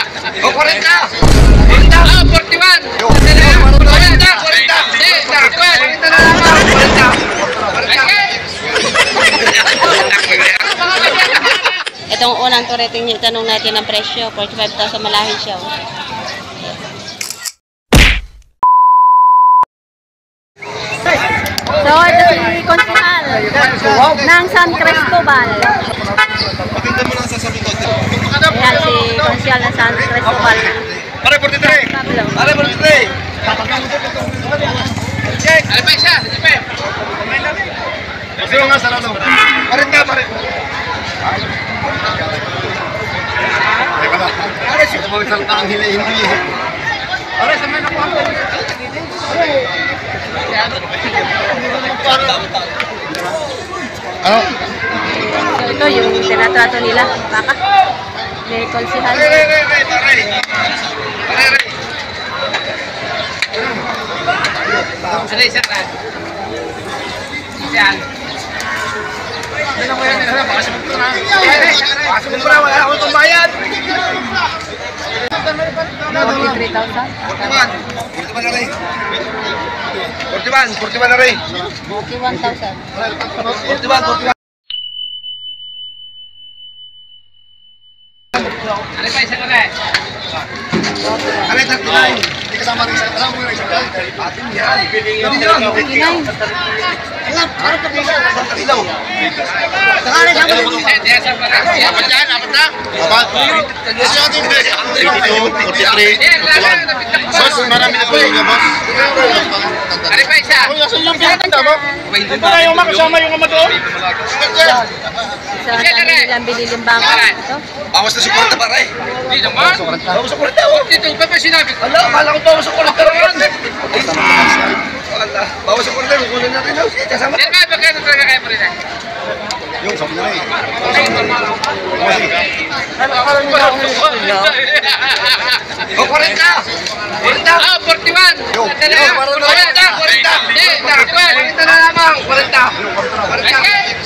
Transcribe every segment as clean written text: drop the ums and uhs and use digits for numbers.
O, 40! 40! Ah, 41! 40! 40 na naman! 40! Itong unang turiting niya, itanong natin ang presyo. 45,000 malahi siya. Oh. So, ito si Konsihal ng San Cristobal. Ayan si Konsihal ng San Cristobal. Pare 43! Pare 43! Ano pa siya? Kasi nga sa lalo. 40 pare. Pare siya mo isang taong hindi. Pare sa mga ako. Ano? So, ito yung tinatrato nila. Baka. May Konsihal. Sali, sir. Yan. Ano mo yan? Baka sumugto na. Baka sumugto na. Wala akong tumbayan. 43,000. 41 na rin. 41 na rin. 41,000. 41. Ano pa isa ka na eh? Ano yung 39? Hindi kasama rin isa. Alam mo yung isa ka? Atin yan. Pwede yan. Alam, parang pag-isa. Isang katilaw. Sakarin, sama rin. Apat yan, apat na. Apat. Kasi yung ating 43. Boss, marami na po yung boss. Ano pa isa? Asan yung pinaganda mo? Ito na yung makasama yung ama doon? Sa dami nilang bililimbangan. Ito. Bawas na si Korta para eh. Hindi naman. Bawas sa Korta. Dito pa ba sinabi? Ala, akala ko bawas sa Korta rin. Bawas sa Korta. Kukunin natin daw. Kasama. Sir, magkano talaga kayo pa rin eh? Yung sabi na rin. O, 40! 40! Ah, 41! 40! 40! Hindi, 40 na lamang. 40! 40!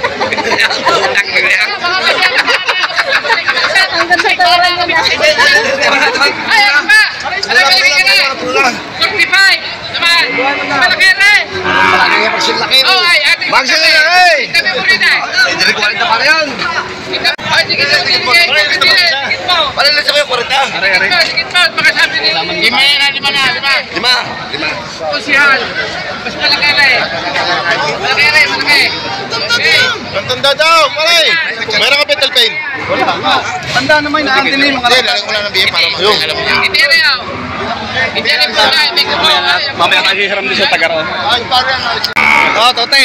Hanggang sa tawaran mo na. Ay, ano ba? Ano ba yung na? 45! Naman! Malaki rin! Malaki yung pagsilaki! Oh, ay! Magsilaki! Itabi mo rin eh! Hindi rin 40 para yan! Ay, sige mo! Paano lang sa kayo 40? Sikit mo! Makasabi ni... Lima! Konsihal! Mas malaki rin! Malaki rin! Malaki! Tanda daw, malay! Meron ka petal pain? Wala nga. Tanda naman na antin yung mga... Hindi, lalagyan ko lang ng biye para alam mo. Hindi rin ako. Hindi rin po na. May kubo. Mamaya naghihiram din sa Tagaraon. Ay, parang Oo, Tote.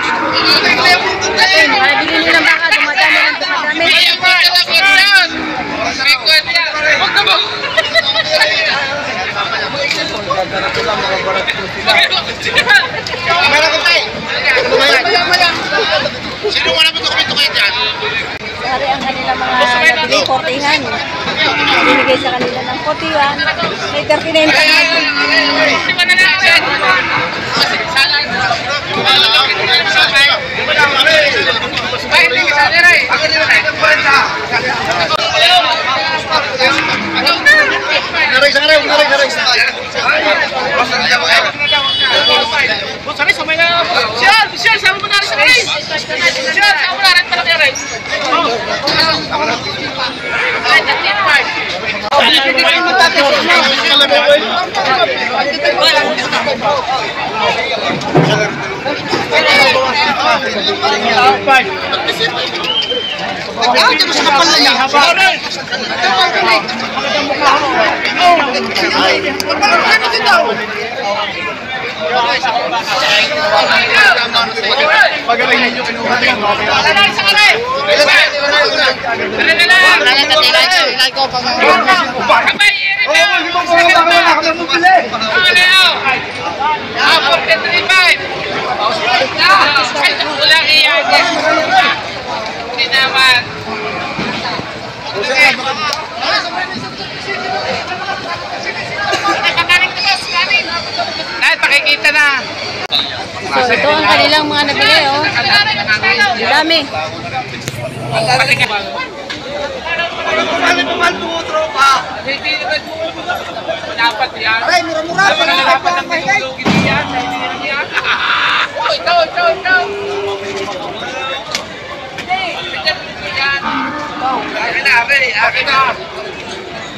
Nabili nilang baka, dumadami ng dumadami. Ay, ang mga talakot yan. May kwenta. Huwag na mo. Meron ko tayo. Sino wala mo dokumento kayo dyan? Sari ang kanilang mga nabili, 40-han. Binigay sa kanila ng 40-han. May 39 pa nga. Di ba na natin? Salang. Ay, hindi ka sa nila eh. Ako nila na itong 40. Saray. Saray, samay na. Michelle, sama mo na rin sa rin. Michelle, sama mo na rin para kaya rin. Dito sa kapal na niya. Pagalingan nyo kinuha din. Pakikita na. So, ito ang kanilang mga nabili, oh. Ang dami. Ano pa man tumotropa?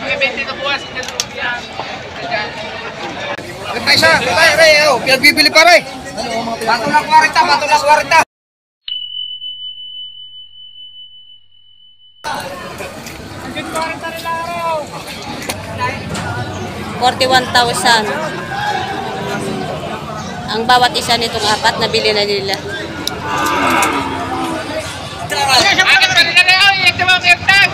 20 na buwas. Pinagbibili pa rin. Bato na 40. 41,000. Ang bawat isa nitong apat na bili na nila. Agad pa rin na rin. Ito mga kapitag.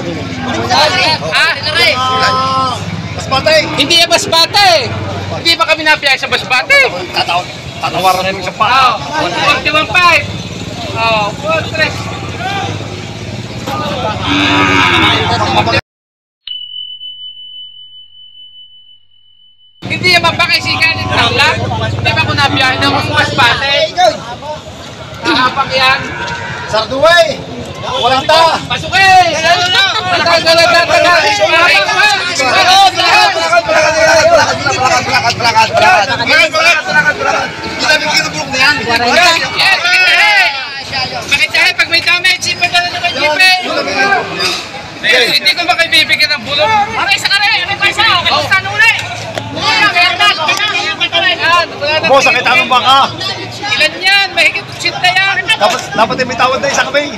Ilagay. Basbatay. Hindi yan basbate. Hindi ba kami napiyay sa basbate? Tatawaran namin sa pa. 41.5. 4-3. Hindi yan mapakaisigan ng tangla. Hindi ba kung napiyay ng basbate? Nakapang yan. Sarduway. Walang ta. Pasukin! Bakit dahil pag may damage, sipa na naman jipe! Hindi ko makaibibigyan ng bulong. Aray sa kare! Aray pa isa! Kamusta nung uli? Boss, sakit anong baka? Ilan yan? Mahigit 80 yan! Dapat may tawad na isa kami.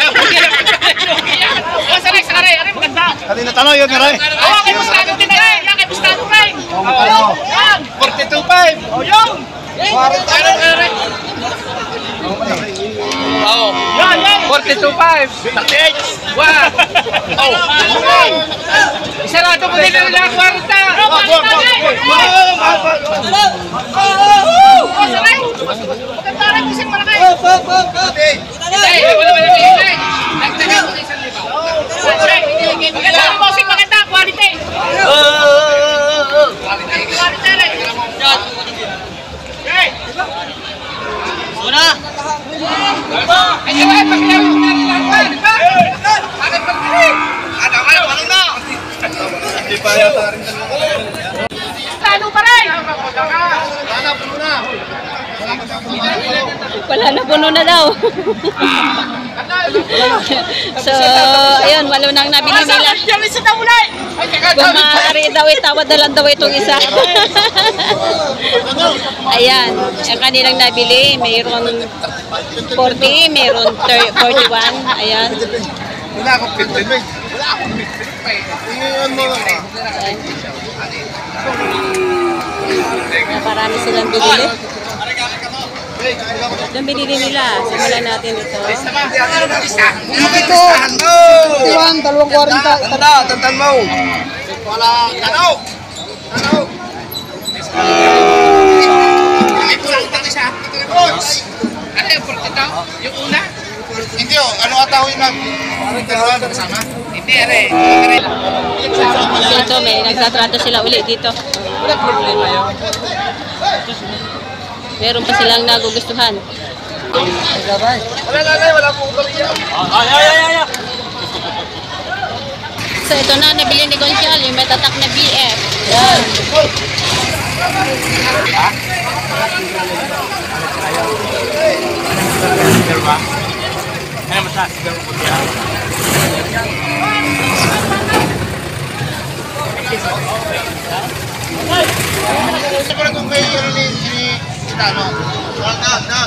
O, saray sa kare! Aray maganda! Kanina tanong yun, Aray. Oo, kay Bustano din na yan! Yan kay Bustano rin! Yan! 42.5! O, yun! Ano, aray? Oo. 42.5! 38. Wow! Oh! Isarado mo din nila ang 40! Wala na, puno na daw. So, ayun, walo nang nabili nila. Kung maaari daw, itawad na lang daw itong isa. Ayan, ang kanilang nabili, mayroon 40, mayroon 41. Ayan. Wala akong pintin, mate. Wala akong pintin, mate. Tingnan mo. Marami silang binili. Yung binili nila, simulan natin ito. Ito. Iwan, 240. Tantan mo. Wala. Tanaw. Ito lang ito isa. Ano yung 40 yung una? Hindi oh, ano ataw yun na? Kasama? Hindi, aray. Dito, may nagtatrato sila ulit dito. Wala problema yun. Meron pa silang nagugustuhan. Wala pong kaliya. So ito na, nabili ni Gonzalo, yung may tatak na BF. Yan. Gusto ko na kung kayo yun ni Tano. Na.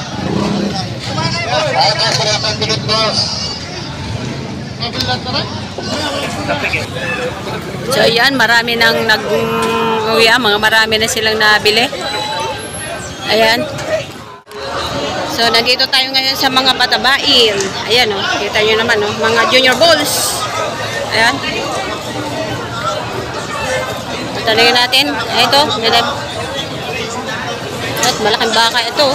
Ata sila ang gulot, boss. Mabilat na rin? So yan, marami nang nag-uwi, marami na silang nabili. Ayan. So nandito tayo ngayon sa mga patabain. Ayan o, kita nyo naman o, mga junior bulls. Ayan. Talagyan natin. Ito, at malaking baka ito.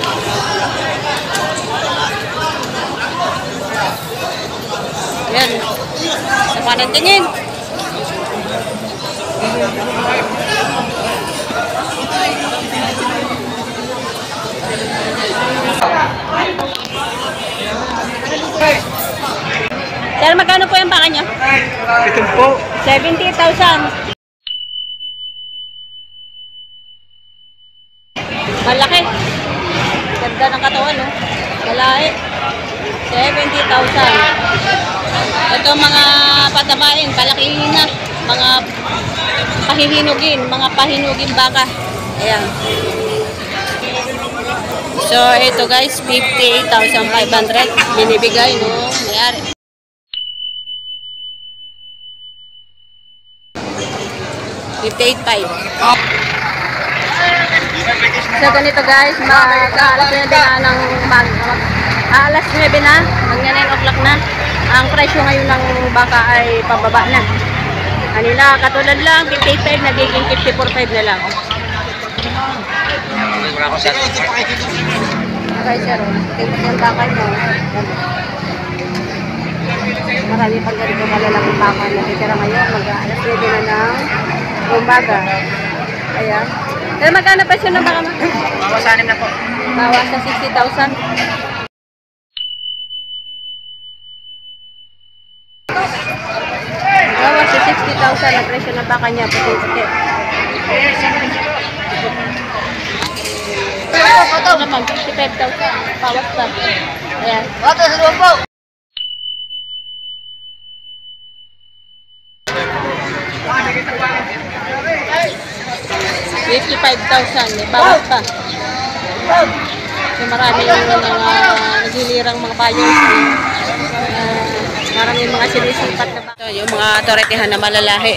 Ayan. Sa panang tingin. Sir, magkano po yung baka nyo? 70,000. Malaki. Ganda ng katawan, no? Malaki. 70,000. Ito mga patabaing, palakihin na. mga pahinugin baka. Ayan. So, ito guys, 58,500 binibigay no, mayari. $58,500. So, ganito guys, mag-alas 9 na ng alas 9 na, magna 9 o'clock na. Ang presyo ngayon ng baka ay pababa na. Kanina, katulad lang, 58,500, nagiging 54,500 na lang. Okay, sir. Tingnan yung baka nyo. Marami pang ganito malalaking baka na titira ngayon. Mag-alas 9 na ng umaga. Ayan. Pero magkano pa siya ng baka mo? Bawas 6 na po. Bawas sa 60,000. Bawas sa 60,000 ang presyo ng baka niya. Puti-puti. Ito naman, 55,000. Bawas pa. Ayan. Ate, sa doon po. $55,000. May bawas pa. So, marami yung mga naghilirang mga buyers. Marami yung mga sinisipat na baka. Yung mga toretihan na malalahi.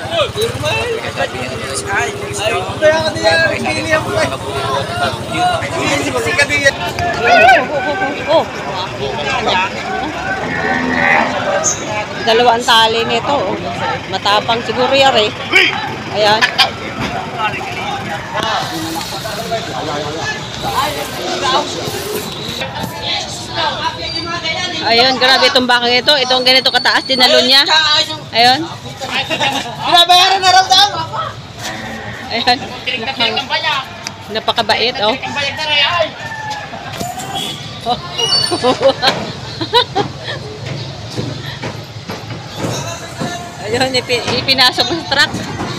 Oh. Dalawang tali nito. Oh. Matapang siguro yan eh. Ayan. Ayun, grabe itong bakang ito. Itong ganito kataas, dinalon niya. Ayun. Binabayaran na raw daw. Ayun. Napakabait, oh. Ayun, ipinasok sa truck.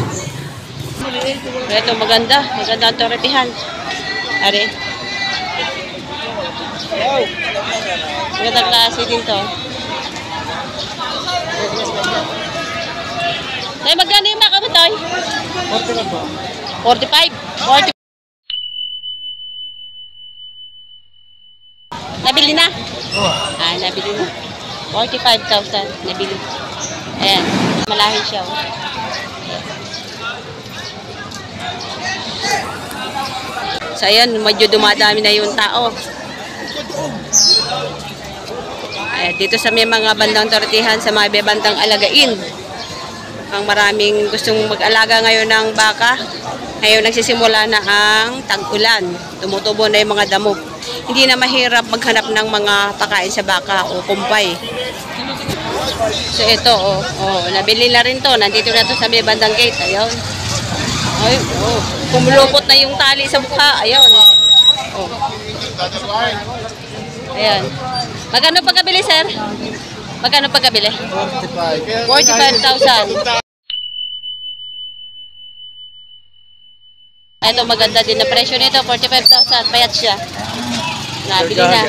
Ito, maganda. Maganda ang toretihan. Ari. Magandang klase din to. Tay, magkano yung baka mo, Tay? 45. Nabili na? Ah, nabili na. 45,000 nabili. Ayan. Malahi siya. Oh. So, ayan. Medyo dumadami na yung tao. Ayan, dito sa may mga bandang tortihan, sa mga bandang alagain. Ang maraming gustong mag-alaga ngayon ng baka. Ngayon nagsisimula na ang tag-ulan. Tumutubo na yung mga damo. Hindi na mahirap maghanap ng mga pakain sa baka o kumpay. So ito, nabili na rin to. Nandito na to sa may bandang gate. Ayun. Ay, kumulupot na yung tali sa mukha. Ayun. Oh. Ayan. Magkano pagkabili, sir? Magkano pagkabili? 45,000. Ito maganda din na presyo nito, 45,000. Payat siya. Nabili na.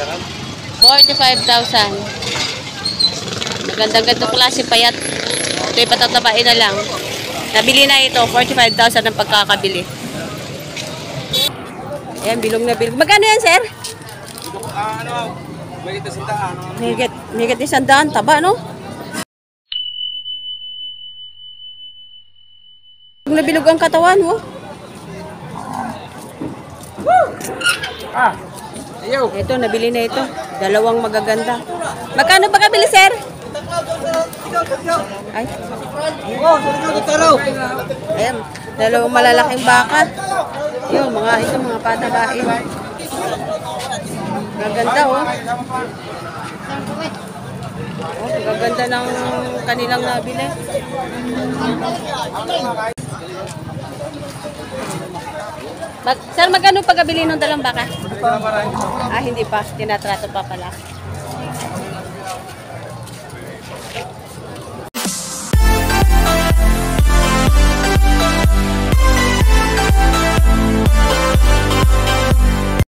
45,000. Magandang klase payat. Ito yung patatabain na lang. Nabili na ito, 45,000 ang pagkakabili. Ayan, bilog na bilog. Magkano yan, sir? Higit 100. Taba, no? Bilog na bilog ang katawan, mo. Ito, nabili na ito. Dalawang magaganda. Magkano ba kabili, sir? Ay. Ayan, dalawang malalaking baka. Yung mga patabain. Maganda, oh. Maganda ng kanilang nabili. Sir, magkano pagkabili ng dalang baka? Ah, hindi pa. Tinatrato pa pala.